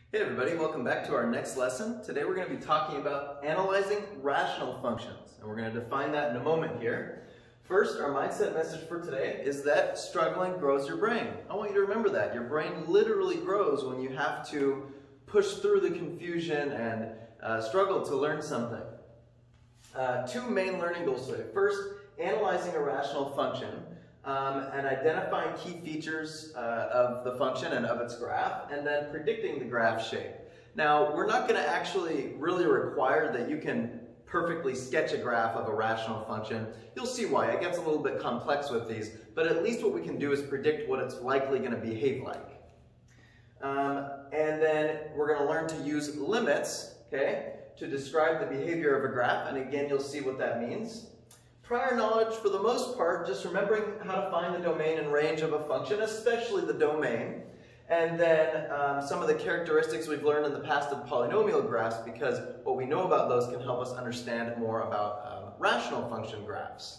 Hey everybody, welcome back to our next lesson. Today we're going to be talking about analyzing rational functions, and we're going to define that in a moment here. First, our mindset message for today is that struggling grows your brain. I want you to remember that. Your brain literally grows when you have to push through the confusion and struggle to learn something. Two main learning goals today. First, analyzing a rational function. And identifying key features of the function and of its graph, and then predicting the graph shape. Now, we're not going to actually really require that you can perfectly sketch a graph of a rational function. You'll see why. It gets a little bit complex with these, but at least what we can do is predict what it's likely going to behave like. And then we're going to learn to use limits, okay, to describe the behavior of a graph, and again, you'll see what that means. Prior knowledge, for the most part, just remembering how to find the domain and range of a function, especially the domain, and then some of the characteristics we've learned in the past of polynomial graphs, because what we know about those can help us understand more about rational function graphs.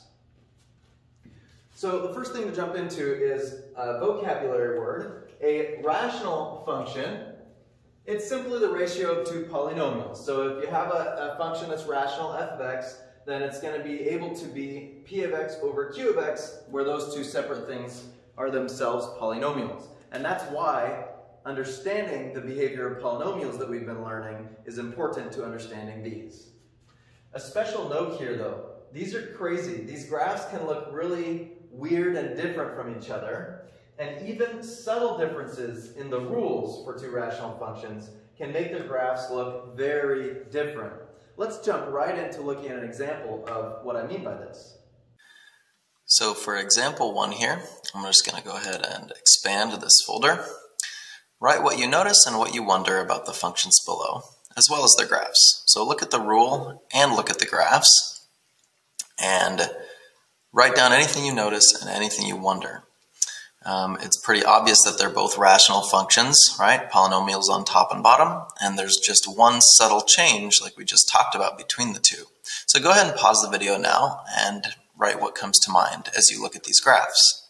So the first thing to jump into is a vocabulary word. A rational function, it's simply the ratio of two polynomials. So if you have a function that's rational, f of x, then it's going to be able to be p of x over q of x, where those two separate things are themselves polynomials. And that's why understanding the behavior of polynomials that we've been learning is important to understanding these. A special note here though, these are crazy. These graphs can look really weird and different from each other, and even subtle differences in the rules for two rational functions can make the graphs look very different. Let's jump right into looking at an example of what I mean by this. So for example 1 here, I'm just going to go ahead and expand this folder. Write what you notice and what you wonder about the functions below, as well as their graphs. So look at the rule and look at the graphs, and write down anything you notice and anything you wonder. It's pretty obvious that they're both rational functions, right? Polynomials on top and bottom, and there's just one subtle change like we just talked about between the two. So go ahead and pause the video now and write what comes to mind as you look at these graphs.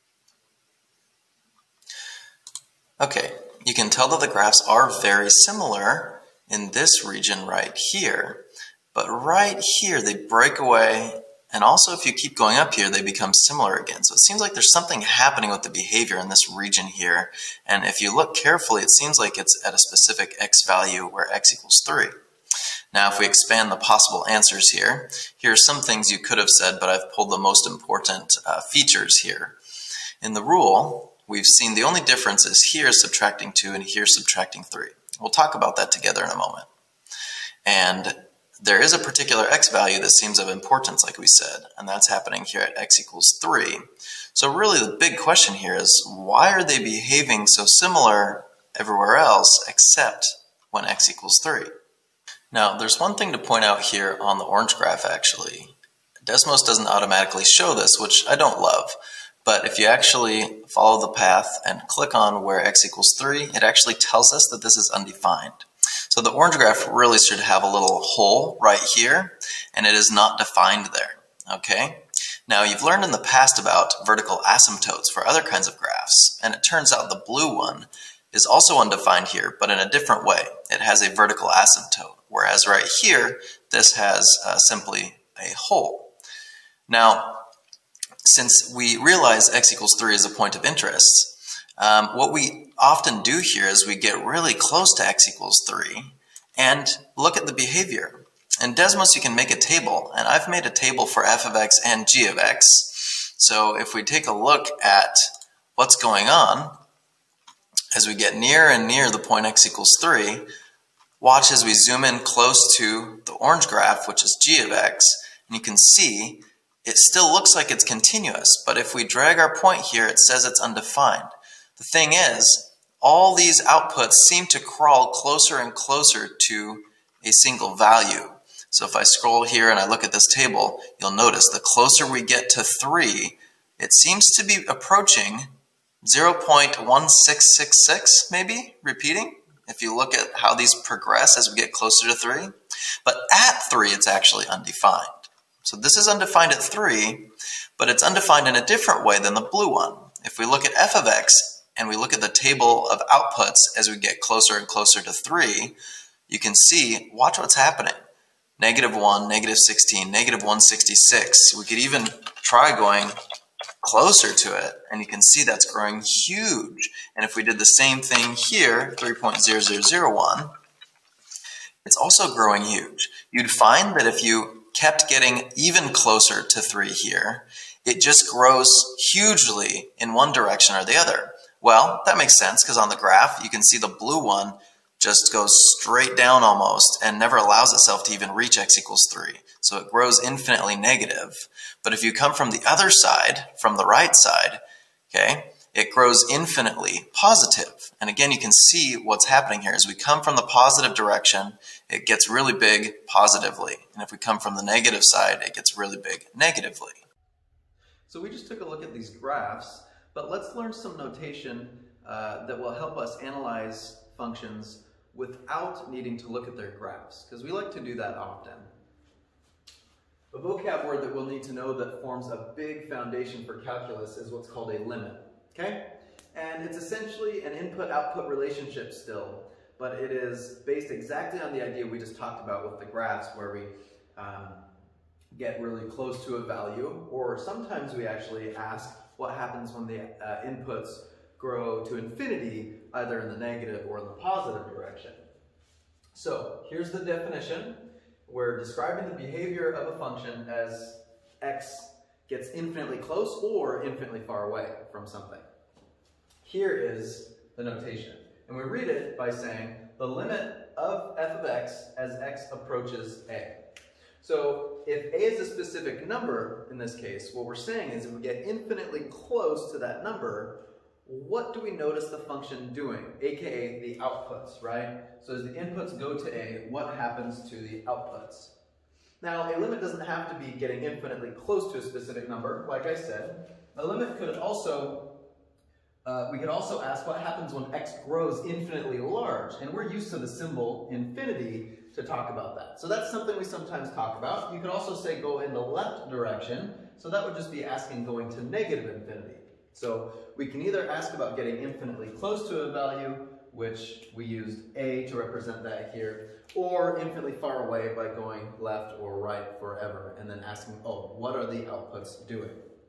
Okay, you can tell that the graphs are very similar in this region right here, but right here they break away. And also, if you keep going up here, they become similar again. So it seems like there's something happening with the behavior in this region here. And if you look carefully, it seems like it's at a specific x value where x equals 3. Now, if we expand the possible answers here, here are some things you could have said, but I've pulled the most important features here. In the rule, we've seen the only difference is here subtracting 2 and here subtracting 3. We'll talk about that together in a moment. And there is a particular x value that seems of importance, like we said, and that's happening here at x equals 3. So really the big question here is, why are they behaving so similar everywhere else except when x equals 3? Now, there's one thing to point out here on the orange graph, actually. Desmos doesn't automatically show this, which I don't love, but if you actually follow the path and click on where x equals 3, it actually tells us that this is undefined. So the orange graph really should have a little hole right here, and it is not defined there, okay? Now, you've learned in the past about vertical asymptotes for other kinds of graphs, and it turns out the blue one is also undefined here, but in a different way. It has a vertical asymptote, whereas right here, this has simply a hole. Now, since we realize x equals 3 is a point of interest, what we often do here is we get really close to x equals 3 and look at the behavior. In Desmos, you can make a table, and I've made a table for f of x and g of x. So if we take a look at what's going on, as we get near and near the point x equals 3, watch as we zoom in close to the orange graph, which is g of x, and you can see it still looks like it's continuous, but if we drag our point here, it says it's undefined. The thing is, all these outputs seem to crawl closer and closer to a single value. So if I scroll here and I look at this table, you'll notice the closer we get to 3, it seems to be approaching 0.1666, maybe, repeating, if you look at how these progress as we get closer to 3. But at 3, it's actually undefined. So this is undefined at 3, but it's undefined in a different way than the blue one. If we look at f of x, and we look at the table of outputs as we get closer and closer to 3, you can see, watch what's happening. -1, -16, -166. We could even try going closer to it, and you can see that's growing huge. And if we did the same thing here, 3.0001, it's also growing huge. You'd find that if you kept getting even closer to 3 here, it just grows hugely in one direction or the other. Well, that makes sense because on the graph, you can see the blue one just goes straight down almost and never allows itself to even reach x equals 3. So it grows infinitely negative. But if you come from the other side, from the right side, okay, it grows infinitely positive. And again, you can see what's happening here. As we come from the positive direction, it gets really big positively. And if we come from the negative side, it gets really big negatively. So we just took a look at these graphs, but let's learn some notation that will help us analyze functions without needing to look at their graphs, because we like to do that often. A vocab word that we'll need to know that forms a big foundation for calculus is what's called a limit, okay? And it's essentially an input-output relationship still, but it is based exactly on the idea we just talked about with the graphs, where we get really close to a value, or sometimes we actually ask what happens when the inputs grow to infinity, either in the negative or in the positive direction. So here's the definition. We're describing the behavior of a function as x gets infinitely close or infinitely far away from something. Here is the notation. And we read it by saying the limit of f of x as x approaches a. So if a is a specific number, in this case, what we're saying is if we get infinitely close to that number, what do we notice the function doing? AKA the outputs, right? So as the inputs go to a, what happens to the outputs? Now, a limit doesn't have to be getting infinitely close to a specific number, like I said. A limit could also, we could also ask what happens when x grows infinitely large, and we're used to the symbol infinity to talk about that. So that's something we sometimes talk about. You could also say go in the left direction, so that would just be asking going to negative infinity. So we can either ask about getting infinitely close to a value, which we used a to represent that here, or infinitely far away by going left or right forever, and then asking, oh, what are the outputs doing?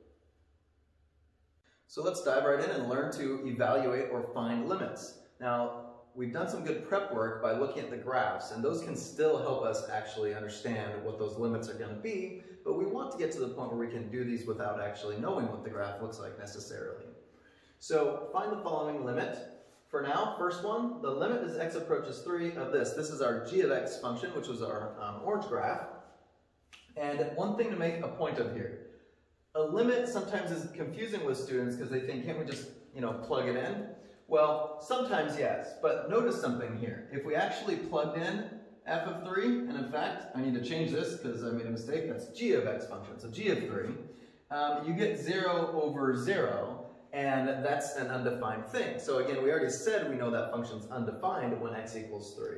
So let's dive right in and learn to evaluate or find limits. Now, we've done some good prep work by looking at the graphs, and those can still help us actually understand what those limits are going to be, but we want to get to the point where we can do these without actually knowing what the graph looks like necessarily. So find the following limit. For now, first one, the limit as x approaches 3 of this. This is our g of x function, which was our orange graph. And one thing to make a point of here. A limit sometimes is confusing with students because they think, can't we just, plug it in? Well, sometimes yes, but notice something here. If we actually plugged in f of 3, and in fact, I need to change this because I made a mistake, that's g of x function, so g of 3, you get 0 over 0, and that's an undefined thing. So again, we already said we know that function's undefined when x equals 3.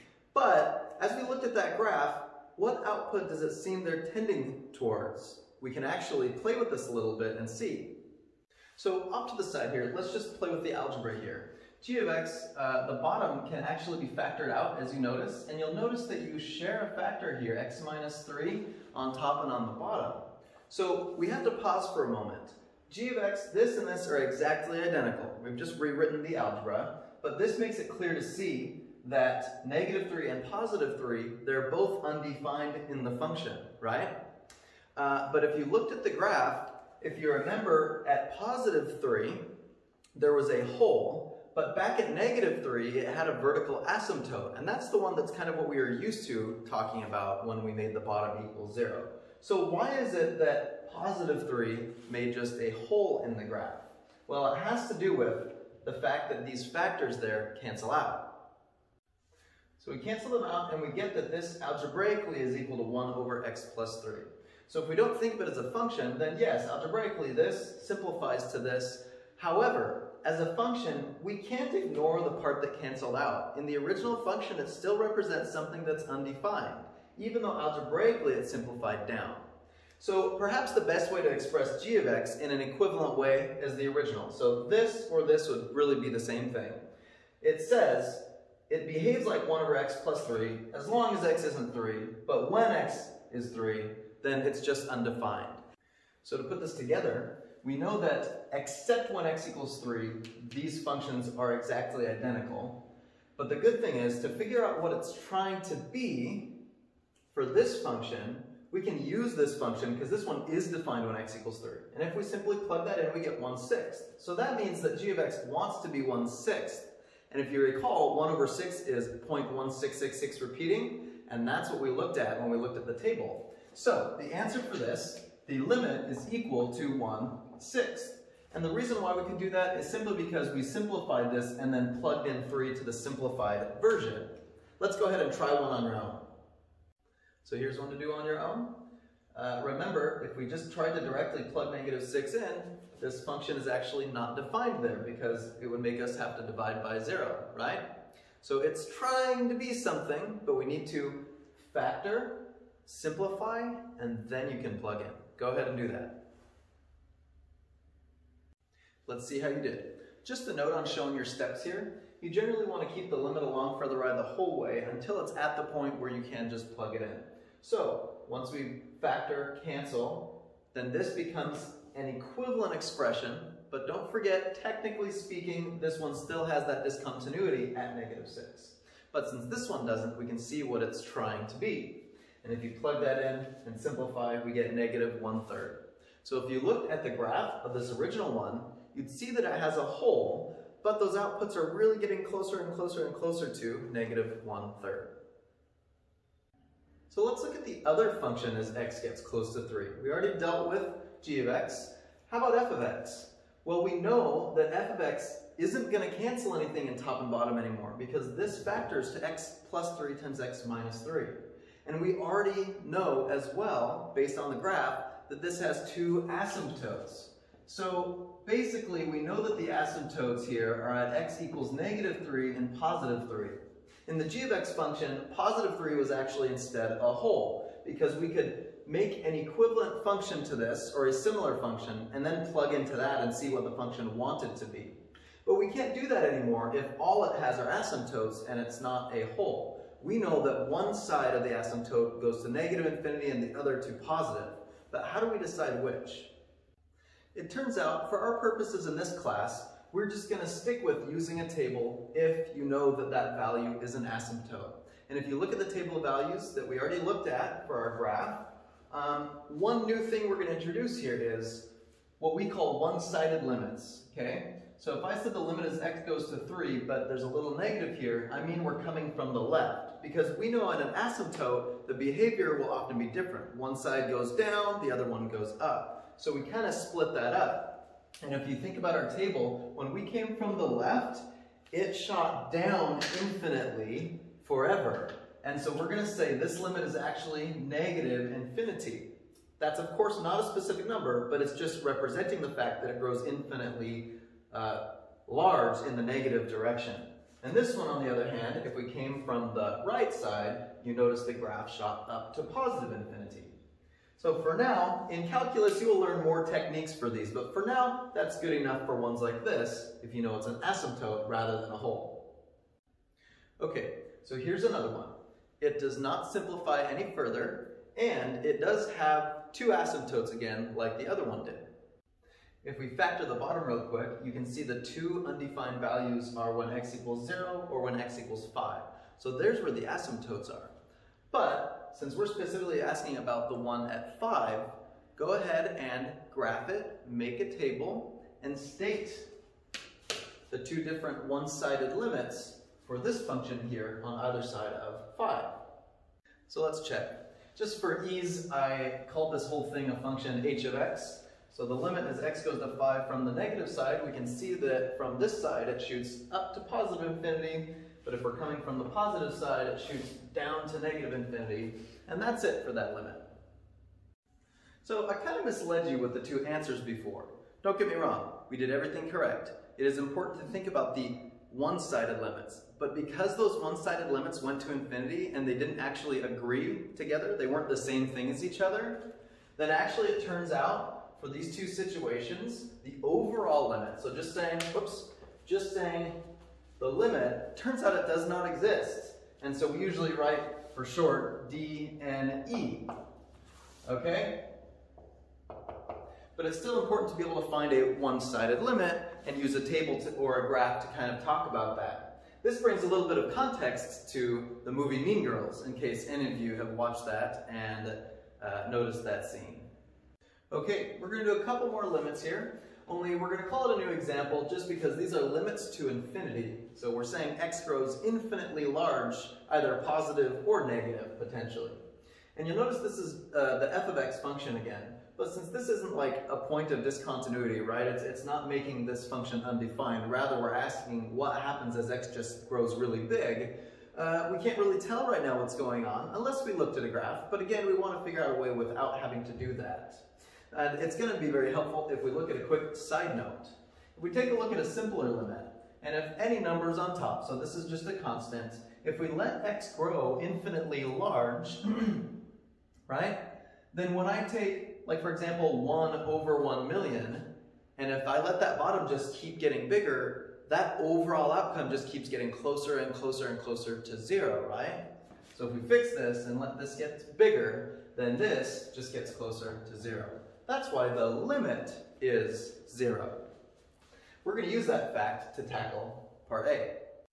But as we looked at that graph, what output does it seem they're tending towards? We can actually play with this a little bit and see. So off to the side here, let's just play with the algebra here. G of x, the bottom can actually be factored out, as you notice, and you'll notice that you share a factor here, x minus 3, on top and on the bottom. So we have to pause for a moment. G of x, this and this are exactly identical. We've just rewritten the algebra, but this makes it clear to see that negative 3 and positive 3, they're both undefined in the function, right? But if you looked at the graph, if you remember, at positive 3, there was a hole, but back at negative 3, it had a vertical asymptote, and that's the one that's kind of what we were used to talking about when we made the bottom equal 0. So why is it that positive 3 made just a hole in the graph? Well, it has to do with the fact that these factors there cancel out. So we cancel them out, and we get that this algebraically is equal to 1 over x plus 3. So if we don't think of it as a function, then yes, algebraically this simplifies to this. However, as a function, we can't ignore the part that canceled out. In the original function, it still represents something that's undefined, even though algebraically it's simplified down. So perhaps the best way to express g of x in an equivalent way as the original. So this or this would really be the same thing. It says it behaves like 1 over x plus 3 as long as x isn't 3, but when x is 3, then it's just undefined. So to put this together, we know that except when x equals 3, these functions are exactly identical. But the good thing is, to figure out what it's trying to be for this function, we can use this function because this one is defined when x equals 3. And if we simply plug that in, we get 1/6. So that means that g of x wants to be 1/6. And if you recall, 1 over 6 is 0.1666 repeating, and that's what we looked at when we looked at the table. So the answer for this, the limit is equal to 1/6. And the reason why we can do that is simply because we simplified this and then plugged in 3 to the simplified version. Let's go ahead and try one on your own. So here's one to do on your own. Remember, if we just tried to directly plug -6 in, this function is actually not defined there because it would make us have to divide by 0, right? So it's trying to be something, but we need to factor, simplify, and then you can plug in. Go ahead and do that. Let's see how you did. Just a note on showing your steps here. You generally want to keep the limit along for the ride the whole way until it's at the point where you can just plug it in. So once we factor, cancel, then this becomes an equivalent expression, but don't forget, technically speaking, this one still has that discontinuity at -6. But since this one doesn't, we can see what it's trying to be. And if you plug that in and simplify, we get -1/3. So if you looked at the graph of this original one, you'd see that it has a hole, but those outputs are really getting closer and closer and closer to -1/3. So let's look at the other function as x gets close to 3. We already dealt with g of x. How about f of x? Well, we know that f of x isn't going to cancel anything in top and bottom anymore because this factors to x plus 3 times x minus 3. And we already know as well, based on the graph, that this has 2 asymptotes. So basically, we know that the asymptotes here are at x equals -3 and +3. In the g of x function, +3 was actually instead a hole, because we could make an equivalent function to this, or a similar function, and then plug into that and see what the function wanted to be. But we can't do that anymore if all it has are asymptotes and it's not a hole. We know that one side of the asymptote goes to -infinity and the other to positive. But how do we decide which? It turns out, for our purposes in this class, we're just going to stick with using a table if you know that that value is an asymptote. And if you look at the table of values that we already looked at for our graph, one new thing we're going to introduce here is what we call one-sided limits, okay? So if I said the limit is x goes to 3, but there's a little negative here, I mean we're coming from the left. Because we know in an asymptote, the behavior will often be different. One side goes down, the other one goes up. So we kind of split that up. And if you think about our table, when we came from the left, it shot down infinitely forever. And so we're going to say this limit is actually -infinity. That's of course not a specific number, but it's just representing the fact that it grows infinitely large in the negative direction. And this one, on the other hand, if we came from the right side, you notice the graph shot up to +infinity. So for now, in calculus, you will learn more techniques for these, but for now, that's good enough for ones like this, if you know it's an asymptote rather than a hole. Okay, so here's another one. It does not simplify any further, and it does have 2 asymptotes again, like the other one did. If we factor the bottom real quick, you can see the 2 undefined values are when x equals 0 or when x equals 5. So there's where the asymptotes are. But since we're specifically asking about the one at 5, go ahead and graph it, make a table, and state the 2 different one-sided limits for this function here on either side of 5. So let's check. Just for ease, I called this whole thing a function h of x. So the limit as x goes to 5 from the negative side, we can see that from this side it shoots up to +infinity, but if we're coming from the positive side, it shoots down to -infinity, and that's it for that limit. So I kind of misled you with the 2 answers before. Don't get me wrong, we did everything correct. It is important to think about the one-sided limits, but because those one-sided limits went to infinity and they didn't actually agree together, they weren't the same thing as each other, then actually it turns out for these two situations, the overall limit, so just saying the limit, turns out it does not exist. And so we usually write for short D and E, okay? But it's still important to be able to find a one-sided limit and use a table or a graph to kind of talk about that. This brings a little bit of context to the movie Mean Girls, in case any of you have watched that and noticed that scene. Okay, we're going to do a couple more limits here, only we're going to call it a new example just because these are limits to infinity. So we're saying x grows infinitely large, either positive or negative, potentially. And you'll notice this is the f of x function again. But since this isn't like a point of discontinuity, right? It's not making this function undefined. Rather, we're asking what happens as x just grows really big. We can't really tell right now what's going on unless we looked at a graph. But again, we want to figure out a way without having to do that. And it's going to be very helpful if we look at a quick side note. If we take a look at a simpler limit, and if any number is on top, so this is just a constant, if we let x grow infinitely large, right? Then when I take, like for example, 1 over 1 million, and if I let that bottom just keep getting bigger, that overall outcome just keeps getting closer and closer and closer to 0, right? So if we fix this and let this get bigger, then this just gets closer to 0. That's why the limit is 0. We're going to use that fact to tackle part A.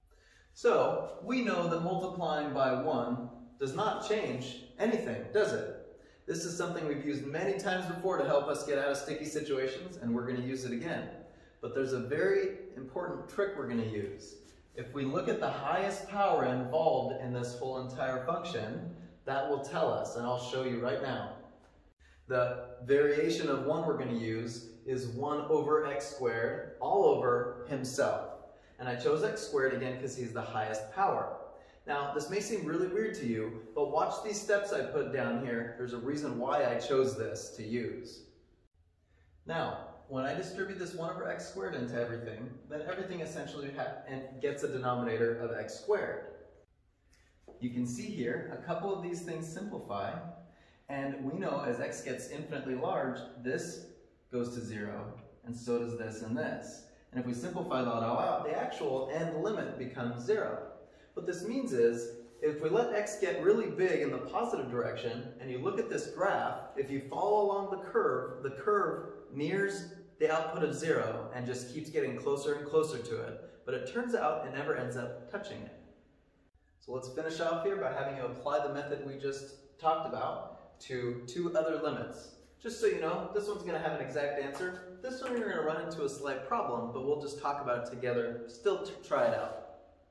So we know that multiplying by 1 does not change anything, does it? This is something we've used many times before to help us get out of sticky situations, and we're going to use it again. But there's a very important trick we're going to use. If we look at the highest power involved in this whole entire function, that will tell us, and I'll show you right now. The variation of 1 we're going to use is 1 over x squared all over himself. And I chose x squared again because he's the highest power. Now, this may seem really weird to you, but watch these steps I put down here. There's a reason why I chose this to use. Now, when I distribute this 1 over x squared into everything, then everything essentially gets a denominator of x squared. You can see here, a couple of these things simplify, and we know as x gets infinitely large, this goes to 0, and so does this and this. And if we simplify that all out, the actual end limit becomes 0. What this means is, if we let x get really big in the positive direction, and you look at this graph, if you follow along the curve nears the output of 0 and just keeps getting closer and closer to it. But it turns out it never ends up touching it. So let's finish off here by having you apply the method we just talked about to 2 other limits. Just so you know, this one's going to have an exact answer. This one you're going to run into a slight problem, but we'll just talk about it together. Still try it out.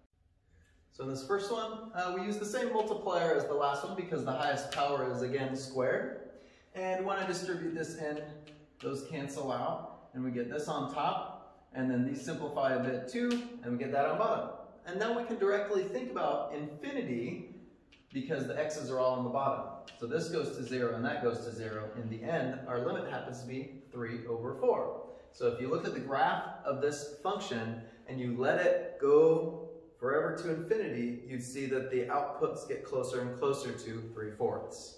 So in this first one, we use the same multiplier as the last one because the highest power is again squared. And when I distribute this in, those cancel out, and we get this on top, and then these simplify a bit too, and we get that on bottom. And now we can directly think about infinity because the x's are all on the bottom. So this goes to 0 and that goes to 0. In the end, our limit happens to be 3 over 4. So if you look at the graph of this function and you let it go forever to infinity, you'd see that the outputs get closer and closer to 3/4.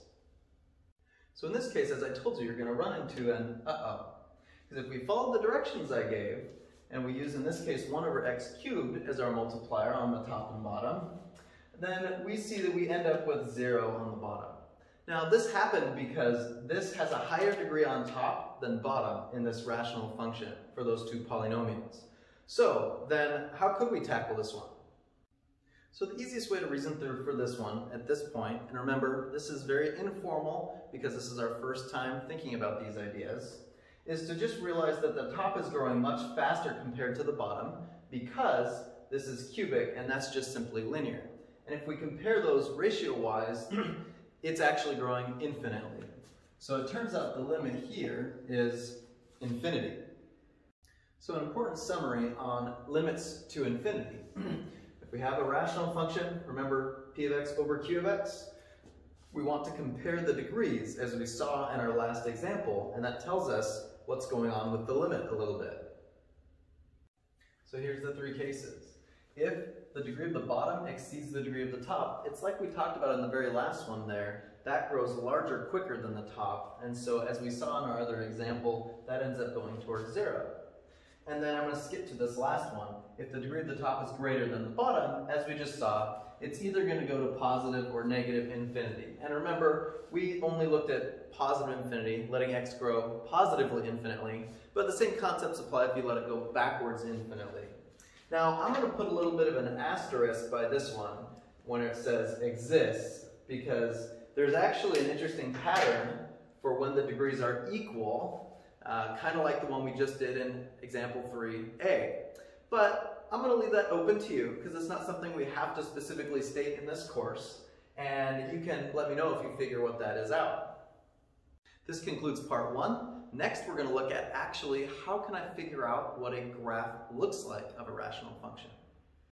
So in this case, as I told you, you're going to run into an uh-oh. Because if we follow the directions I gave, and we use in this case 1 over x cubed as our multiplier on the top and bottom, then we see that we end up with 0 on the bottom. Now this happened because this has a higher degree on top than bottom in this rational function for those 2 polynomials. So then how could we tackle this one? So the easiest way to reason through for this one at this point, and remember this is very informal because this is our first time thinking about these ideas, is to just realize that the top is growing much faster compared to the bottom because this is cubic and that's just simply linear. And if we compare those ratio-wise, it's actually growing infinitely. So it turns out the limit here is infinity. So an important summary on limits to infinity. If we have a rational function, remember p of x over q of x, we want to compare the degrees as we saw in our last example, and that tells us what's going on with the limit a little bit. So here's the 3 cases. If the degree of the bottom exceeds the degree of the top, it's like we talked about in the very last one there. That grows larger quicker than the top, and so as we saw in our other example, that ends up going towards 0. And then I'm going to skip to this last one. If the degree of the top is greater than the bottom, as we just saw, it's either going to go to positive or negative infinity. And remember, we only looked at positive infinity, letting x grow positively infinitely, but the same concepts apply if you let it go backwards infinitely. Now, I'm going to put a little bit of an asterisk by this one when it says exists, because there's actually an interesting pattern for when the degrees are equal, kind of like the one we just did in example 3a. But I'm going to leave that open to you because it's not something we have to specifically state in this course, and you can let me know if you figure what that is out. This concludes part 1. Next, we're going to look at actually how can I figure out what a graph looks like of a rational function.